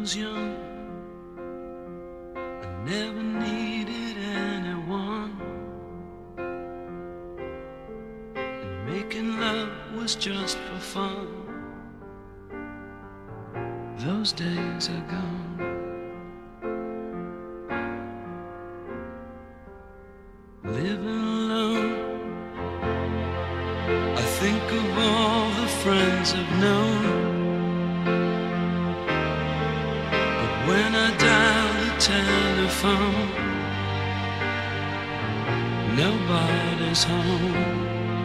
was young, I never needed anyone, and making love was just for fun. Those days are gone. Living alone, I think of all the friends I've known, but when I dial the telephone, nobody's home.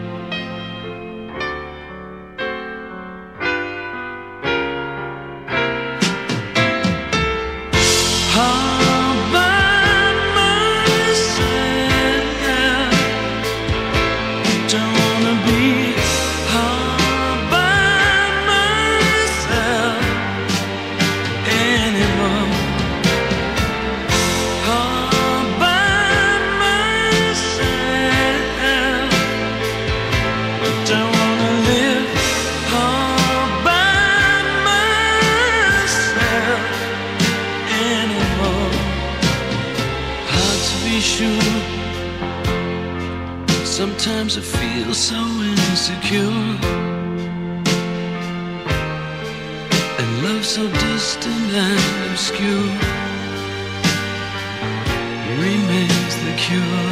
Sure. Sometimes I feel so insecure, and love so distant and obscure remains the cure.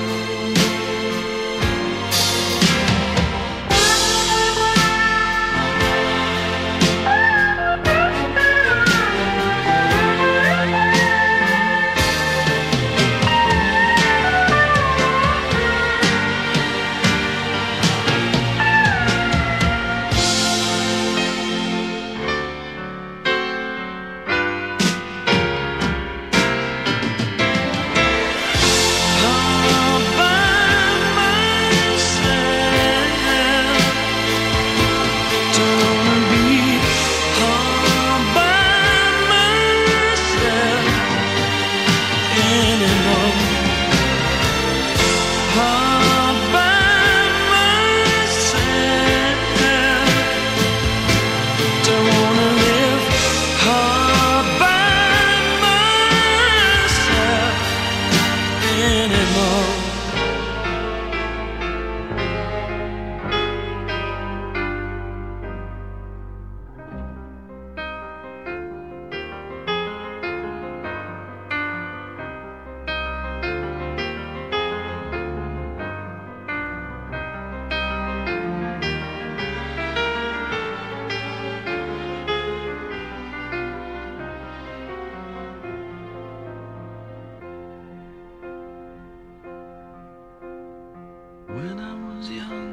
When I was young,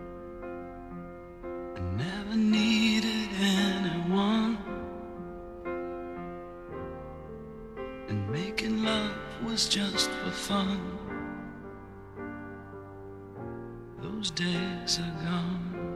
I never needed anyone, and making love was just for fun. Those days are gone.